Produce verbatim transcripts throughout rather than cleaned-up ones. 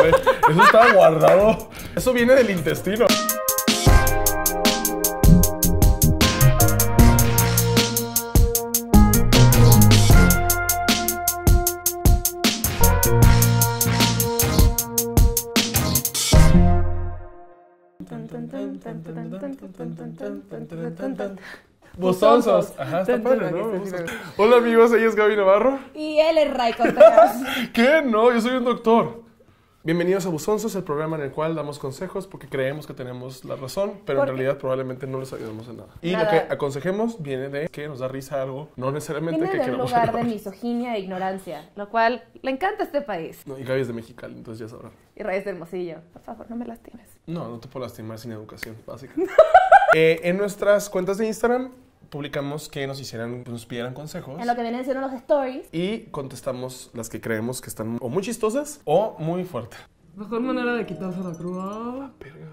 güey. Eso estaba guardado. Eso viene del intestino. Buzonzos. Ajá, está padre, ¿no? Hola amigos, ella es Gaby Navarro. Y él es Ray Contreras. ¿Qué? No, yo soy un doctor. Bienvenidos a Buzonzos, el programa en el cual damos consejos porque creemos que tenemos la razón, pero en realidad probablemente no les ayudamos en nada. Y nada. Lo que aconsejemos viene de que nos da risa algo, no necesariamente viene que de un queramos lugar ayudar. de misoginia e ignorancia, lo cual le encanta a este país. No, y Gaby es de Mexicali, entonces ya sabrán. Y Ray es de Hermosillo. Por favor, no me lastimes. No, no te puedo lastimar sin educación básica. eh, en nuestras cuentas de Instagram publicamos que nos hicieran, nos pidieran consejos. En lo que vienen siendo los stories. Y contestamos las que creemos que están o muy chistosas o muy fuertes. Mejor manera de quitarse la cruda. Verga.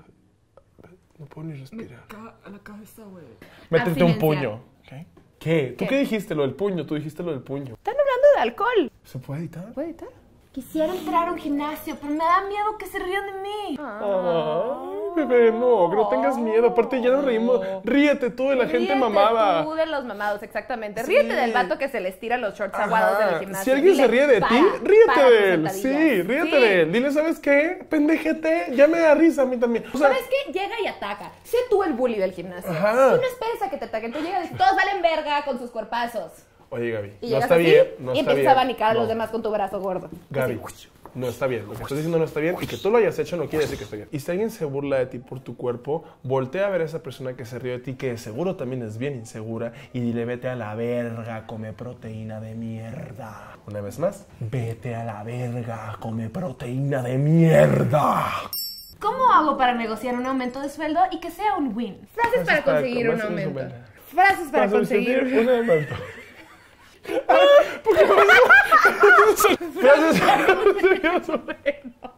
No puedo ni respirar. Ca a la cabeza, güey. Métete un Abstinencia. puño. ¿Qué? ¿Qué? ¿Tú ¿Qué? qué dijiste? Lo del puño. Tú dijiste lo del puño. Están hablando de alcohol. ¿Se puede editar? ¿Puede editar? Quisiera entrar a un gimnasio, pero me da miedo que se rían de mí. Ay, bebé, no, que no tengas miedo. Aparte ya nos reímos. Ríete tú de la gente Ríete mamada. tú de los mamados, exactamente. Sí. Ríete del vato que se les tira los shorts Ajá. aguados del gimnasio. Si alguien Dile, se ríe de para, ti, ríete para de tus él. Sí, sentadillas. ríete Sí. de él. Dile, ¿sabes qué? Pendejete, ya me da risa a mí también. O sea, ¿Sabes qué? Llega y ataca. Sé tú el bully del gimnasio. Ajá. Tú no esperes a que te ataquen. Tú llegas y dices, todos valen verga con sus cuerpazos. oye, Gaby, Y no llegas está así bien. No y está empiezas bien. a abanicar a los No. demás con tu brazo gordo. Gaby, no está bien. Lo que estás diciendo no está bien y que tú lo hayas hecho no quiere decir que esté bien. Y si alguien se burla de ti por tu cuerpo, voltea a ver a esa persona que se rió de ti, que seguro también es bien insegura, y dile, vete a la verga, come proteína de mierda. Una vez más, vete a la verga, come proteína de mierda. ¿Cómo hago para negociar un aumento de sueldo y que sea un win? Frases para conseguir un frases aumento. buenas. Frases para Para conseguir un aumento. Ah, porque por eso- frases para conseguir un aumento.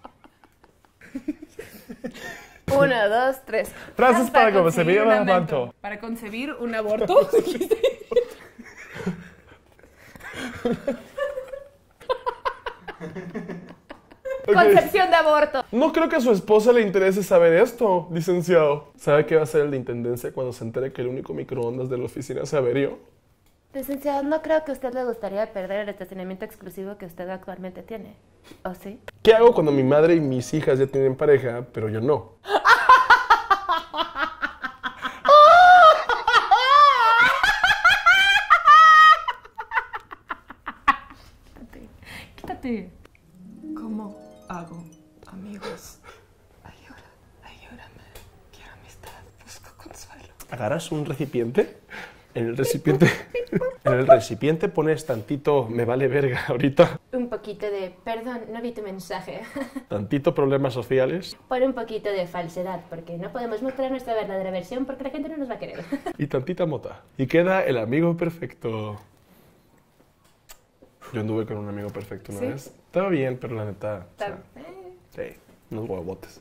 Uno, dos, tres. Frases para conseguir conseguir un aumento. Para concebir un aborto. Ok. Concepción de aborto. No creo que a su esposa le interese saber esto, licenciado. ¿Sabe qué va a hacer el de intendencia cuando se entere que el único microondas de la oficina se averió? Licenciado, no creo que a usted le gustaría perder el estacionamiento exclusivo que usted actualmente tiene. ¿O sí? ¿Qué hago cuando mi madre y mis hijas ya tienen pareja, pero yo no? Quítate. ¿Cómo hago amigos? Ayuda, ayúdame. Quiero amistad, busco consuelo. Agarras un recipiente, en el recipiente, en el recipiente pones tantito, me vale verga ahorita, Un poquito de, perdón, no vi tu mensaje. tantito problemas sociales Por un poquito de falsedad, porque no podemos mostrar nuestra verdadera versión porque la gente no nos va a querer. y tantita mota. Y queda el amigo perfecto. Yo anduve con un amigo perfecto una ¿Sí? vez. Estaba bien, pero la neta, o sea, sí, unos huevotes.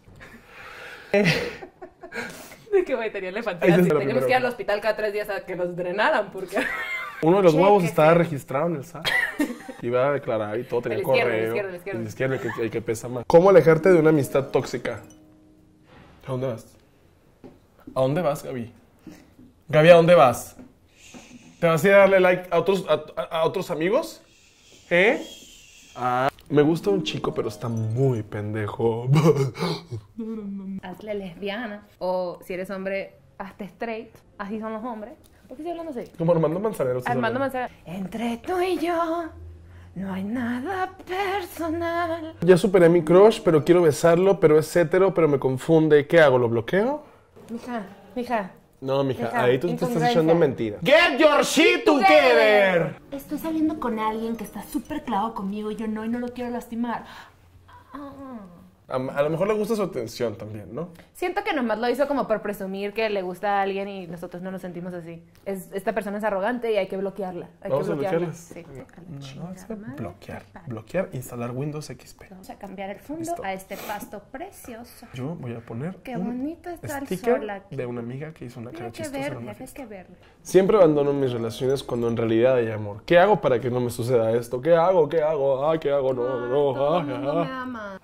De qué güey tenía Ahí elefantiasis. está la Teníamos primera que ir al vez. hospital cada tres días a que nos drenaran porque... Uno de los Cheque, huevos estaba sí. registrado en el S A T. Iba a declarar y todo, tenía El correo. izquierdo, el izquierdo, el izquierdo. El izquierdo, el que, el que pesa más. ¿Cómo alejarte de una amistad tóxica? ¿A dónde vas? ¿A dónde vas, Gaby? Gaby, ¿a dónde vas? ¿Te vas a ir a darle like a otros, a, a- a otros amigos? ¿Eh? Ah, me gusta un chico, pero está muy pendejo. Hazle lesbiana. O si eres hombre, hazte straight. Así son los hombres. ¿Por qué estoy hablando así? Como Armando Manzanero. ¿estás Armando hablando? Manzanero. Entre tú y yo no hay nada personal. Ya superé mi crush, pero quiero besarlo, pero es hetero, pero me confunde. ¿Qué hago? ¿Lo bloqueo? Mija, mija. No, mija, Mija, ahí tú te estás incongruencia. echando mentiras. Get your shit together. Estoy saliendo con alguien que está súper clavado conmigo y yo no, y no lo quiero lastimar. A, a lo mejor le gusta su atención también, ¿no? Siento que nomás lo hizo como por presumir que le gusta a alguien y nosotros no nos sentimos así. Es, esta persona es arrogante y hay que bloquearla. Hay Vamos que a bloquearla. bloquearlas. Sí. No, A la no, chingada es que madre, bloquear. qué padre. Bloquear, instalar Windows X P. Vamos a cambiar el fondo Listo. a este pasto precioso. Yo voy a poner Qué un bonito está el sticker sol aquí. de una amiga que hizo una cara Tiene que chistosa en ver, una hay fiesta. que verlo. Siempre abandono mis relaciones cuando en realidad hay amor. ¿Qué hago para que no me suceda esto? ¿Qué hago? ¿Qué hago? Ah, ¿qué hago? No, no, Todo ah, el mundo me ah. ama.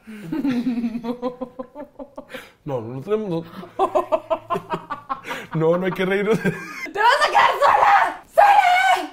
No, no tenemos. No, no, no hay que reírnos. ¡Te vas a quedar sola! ¡Sola!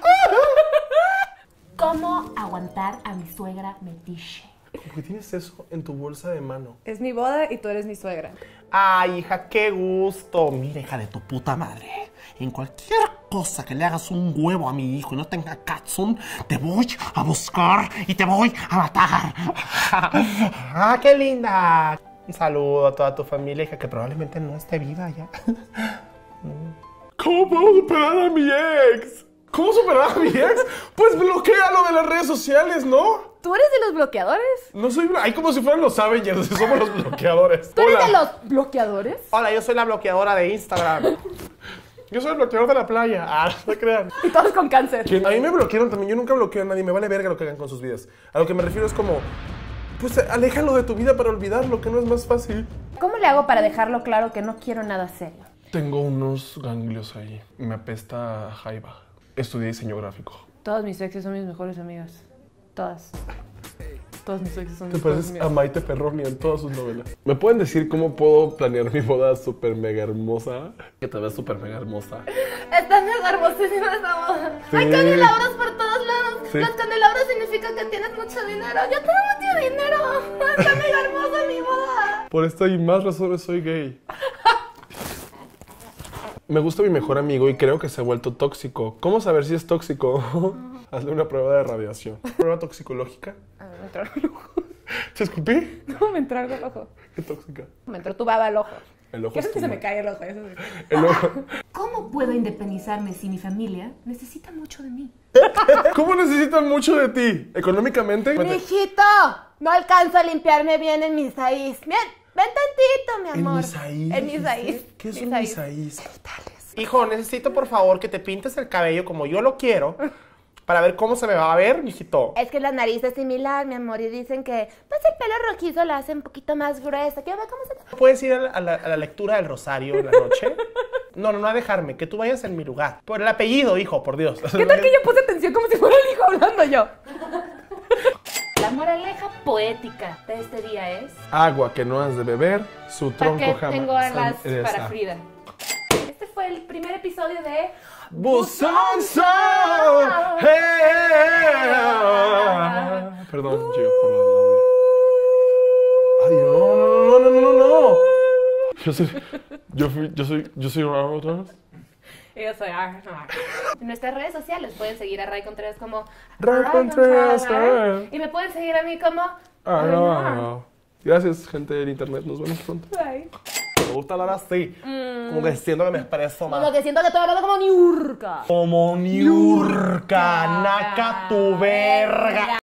¿Cómo aguantar a mi suegra metiche? ¿Por qué tienes eso en tu bolsa de mano? Es mi boda y tú eres mi suegra. Ay, hija, qué gusto. Mira, hija de tu puta madre. En cualquier cosa que le hagas un huevo a mi hijo y no tenga catsun, te voy a buscar y te voy a matar. Ah, qué linda. Un saludo a toda tu familia, hija, que probablemente no esté viva ya. ¿Cómo puedo superar a mi ex? ¿Cómo superar a mi ex? Pues bloquealo de las redes sociales, ¿no? ¿Tú eres de los bloqueadores? No soy... Ay, como si fueran los Avengers, somos los bloqueadores. ¿Tú eres Hola. de los bloqueadores? Hola, yo soy la bloqueadora de Instagram. Yo soy el bloqueador de la playa. Ah, no se crean. Y todos con cáncer. Que a mí me bloquearon también. Yo nunca bloqueo a nadie. Me vale verga lo que hagan con sus vidas. A lo que me refiero es como... Pues aléjalo de tu vida para olvidarlo, que no es más fácil. ¿Cómo le hago para dejarlo claro que no quiero nada serio? Tengo unos ganglios ahí. Me apesta a jaiba. Estudié diseño gráfico. Todas mis exes son mis mejores amigas. Todas. Todas mis exes son Te mis mejores pareces amigas. a Maite Perroni en todas sus novelas. ¿Me pueden decir cómo puedo planear mi boda súper mega hermosa? Que te veas súper mega hermosa. Estás mega hermosísima esa boda. Sí. Hay candelabros por todos lados. Sí. Los candelabros significan que tienes mucho dinero. Yo tengo mucho dinero. Está mega hermosa mi boda. Por esta y más razones soy gay. Me gusta mi mejor amigo y creo que se ha vuelto tóxico. ¿Cómo saber si es tóxico? Hazle una prueba de radiación. ¿Prueba toxicológica? Ah, me entró algo al ojo. ¿Te escupí? No, me entró algo al ojo. Qué tóxica. Me entró tu baba al ojo. El ojo ¿Qué es es que se tu me mal. cae el ojo? Eso sí. El ojo. ¿Cómo puedo independizarme si mi familia necesita mucho de mí? ¿Cómo necesitan mucho de ti? ¿Económicamente? Mijito, no alcanzo a limpiarme bien en mis raíz. Bien, ven tantito, mi ¿En amor. mis raíz? En mis raíz. ¿Qué Mis son raíz. mis raíz? Hijo, necesito por favor que te pintes el cabello como yo lo quiero para ver cómo se me va a ver, mijito. Es que la nariz es similar, mi amor, y dicen que pues el pelo rojizo la hace un poquito más gruesa. Quiero ver cómo se... ¿Puedes ir a la, a la- a la lectura del rosario en la noche? No, no, no a dejarme, que tú vayas en mi lugar. Por el apellido, hijo, por Dios. ¿Qué tal que yo puse atención como si fuera el hijo hablando yo? La moraleja poética de este día es... Agua que no has de beber, su ¿Para tronco qué jamás. tengo alas regresa. para Frida? Este fue el primer episodio de... Buzón Soul. Hey. Perdón, chico, por el audio. Ay, no, no, no, no, no, no. Yo soy, yo fui, yo soy, yo soy otra vez. Yo soy Ar. En nuestras redes sociales pueden seguir a Ray Contreras como... Ray Contreras, Ray. Y me pueden seguir a mí como... Ah, no, no. Gracias, gente del internet. Nos vemos pronto. Bye. Me gusta hablar así, como que siento que me expreso Como más. que siento que estoy hablando como Niurka. Como Niurka, naca tu verga.